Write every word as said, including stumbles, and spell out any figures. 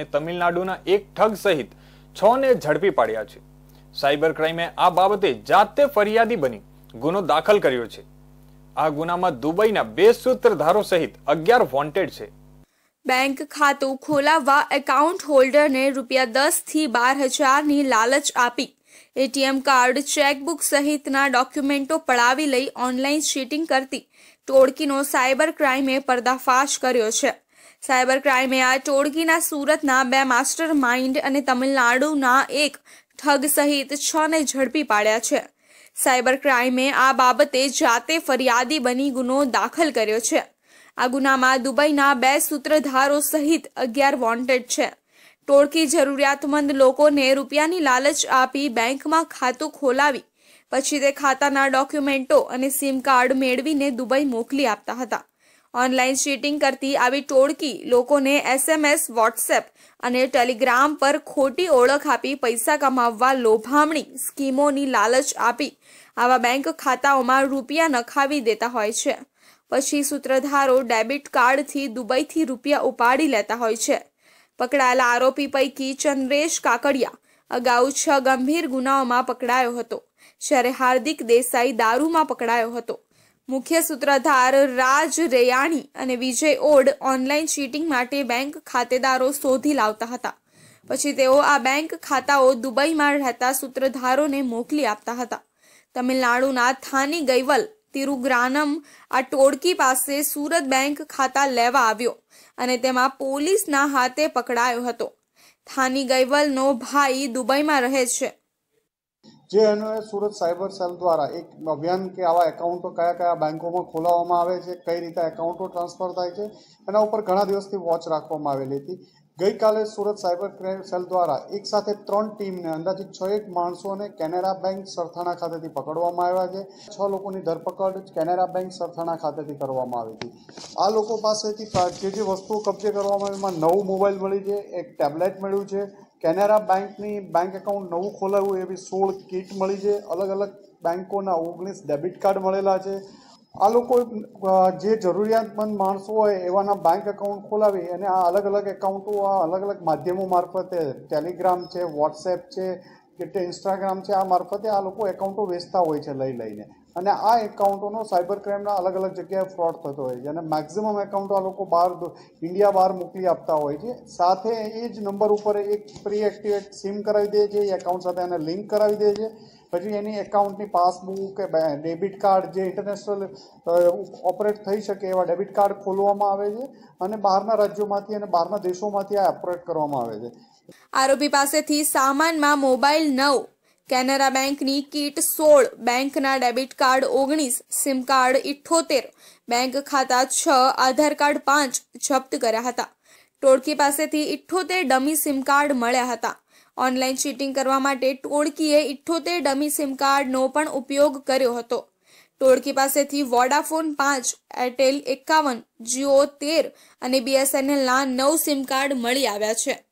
તમિલનાડુના એક ઠગ સહિત છ ને ઝડપી પાડ્યા છે। સાયબર ક્રાઇમે આ બાબતે જાતે ફરિયાદી બની ગુનો દાખલ કર્યો છે। આ ગુનામાં દુબઈના બે સૂત્રધારો સહિત અગિયાર વોન્ટેડ છે। બેંક ખાતું ખોલાવવા એકાઉન્ટ હોલ્ડરને રૂપિયા દસ થી બાર હજારની લાલચ આપી એટીએમ કાર્ડ, ચેકબુક સહિતના ડોક્યુમેન્ટો પડાવી લઈ ઓનલાઈન ચીટિંગ કરતી ટોળકીનો સાયબર ક્રાઇમે પર્દાફાશ કર્યો છે। સાયબર ક્રાઇમે આ ટોળકીના સુરતના બે માસ્ટર માઇન્ડ અને તમિલનાડુના એક ઠગ સહિત છ ને ઝડપી પાડ્યા છે। સાયબર ક્રાઇમે આ બાબતે જાતે ફરિયાદી બની ગુનો દાખલ કર્યો છે। આ ગુનામાં દુબઈના બે સૂત્રધારો સહિત અગિયાર વોન્ટેડ છે। ટોળકી જરૂરિયાતમંદ લોકોને રૂપિયાની લાલચ આપી બેંકમાં ખાતું ખોલાવી પછી તે ખાતાના ડોક્યુમેન્ટો અને સિમ કાર્ડ મેળવીને દુબઈ મોકલી આપતા હતા। ઓનલાઈન ચીટિંગ કરતી આવી ટોળકી લોકોને એસએમએસ, વોટ્સએપ અને ટેલિગ્રામ પર ખોટી ઓળખ આપી પૈસા કમાવવા લોભામણી સ્કીમોની લાલચ આપી આવા બેંક ખાતાઓમાં રૂપિયા નખાવી દેતા હોય છે। પછી સૂત્રધારો ડેબિટ કાર્ડથી દુબઈથી રૂપિયા ઉપાડી લેતા હોય છે। પકડાયેલા આરોપી પૈકી ચંદ્રેશ કાકડિયા અગાઉ છ ગંભીર ગુનાઓમાં પકડાયો હતો, જ્યારે હાર્દિક દેસાઈ દારૂમાં પકડાયો હતો। મુખ્ય સૂત્રધાર રાજ રેયાણી અને વિજય ઓડ ઓનલાઈન ચીટિંગ માટે બેંક ખાતેદારો શોધી લાવતા હતા। પછી તેઓ આ બેંક ખાતાઓ દુબઈમાં રહેતા સૂત્રધારોને મોકલી આપતા હતા। તમિલનાડુના થાની ગઈવલ તિરુગ્રાનમ આ ટોળકી પાસે સુરત બેંક ખાતા લેવા આવ્યો અને તેમાં પોલીસના હાથે પકડાયો હતો। થાની ગઈવલનો ભાઈ દુબઈમાં રહે છે। જે અન્વયે સુરત સાયબર સેલ દ્વારા એક અભિયાન કે આવા એકાઉન્ટો કયા કયા બેંકોમાં ખોલાવવામાં આવે છે, કઈ રીતે એકાઉન્ટો ટ્રાન્સફર થાય છે, એના ઉપર ઘણા દિવસથી વોચ રાખવામાં આવેલી હતી। ગઈકાલે સુરત સાયબર સેલ દ્વારા એક સાથે ત્રણ ટીમને અંદાજિત છ એક માણસોને કેનેરા બેંક સરથાણા ખાતેથી પકડવામાં આવ્યા છે। છ લોકોની ધરપકડ કેનેરા બેંક સરથાણા ખાતેથી કરવામાં આવી હતી। આ લોકો પાસેથી જે જે વસ્તુઓ કબજે કરવામાં આવી એમાં નવું મોબાઈલ મળી છે, એક ટેબ્લેટ મળ્યું છે, કેનેરા બેંકની બેંક એકાઉન્ટ નવું ખોલાવ્યું એવી સોળ કીટ મળી છે, અલગ અલગ બેંકોના ઓગણીસ ડેબિટ કાર્ડ મળેલા છે। આ લોકો જે જરૂરિયાતમંદ માણસો હોય એવાના બેંક એકાઉન્ટ ખોલાવી અને આ અલગ અલગ એકાઉન્ટો આ અલગ અલગ માધ્યમો મારફતે ટેલિગ્રામ છે, વોટ્સએપ છે કે ઇન્સ્ટાગ્રામ છે, આ મારફતે આ લોકો એકાઉન્ટો વેચતા હોય છે લઈ લઈને અને આ એકાઉન્ટોનો સાયબર ક્રાઇમના અલગ અલગ જગ્યાએ ફ્રોડ થતો હોય છે અને મેક્સિમમ એકાઉન્ટો આ લોકો બહાર ઇન્ડિયા બહાર મોકલી આપતા હોય છે। સાથે એ જ નંબર ઉપર એક પ્રી એક્ટિવેટ સિમ કરાવી દે છે, એ એકાઉન્ટ સાથે એને લિંક કરાવી દે છે। પછી એની એકાઉન્ટની પાસબુક કે ડેબિટ કાર્ડ જે ઇન્ટરનેશનલ ઓપરેટ થઈ શકે એવા ડેબિટ કાર્ડ ખોલવામાં આવે છે અને બહારના રાજ્યોમાંથી અને બહારના દેશોમાંથી આ ઓપરેટ કરવામાં આવે છે। આરોપી પાસેથી સામાનમાં મોબાઈલ નવ, કેનેરા બેંકની કીટ સોળ, બેંકના ડેબિટ કાર્ડ ઓગણીસ, સિમ કાર્ડ ઇઠ્ઠોતેર, બેંક ખાતા છ, આધાર કાર્ડ પાંચ જપ્ત કર્યા હતા। ટોળકી પાસેથી ઇઠ્ઠોતેર ડમી સિમ કાર્ડ મળ્યા હતા। ઓનલાઈન ચીટિંગ કરવા માટે ટોળકીએ ઇઠ્ઠોતેર ડમી સિમ કાર્ડનો પણ ઉપયોગ કર્યો હતો। ટોળકી પાસેથી વોડાફોન પાંચ, એરટેલ એકાવન, જીઓ તેર અને બીએસએનએલના નવ સિમ કાર્ડ મળી આવ્યા છે।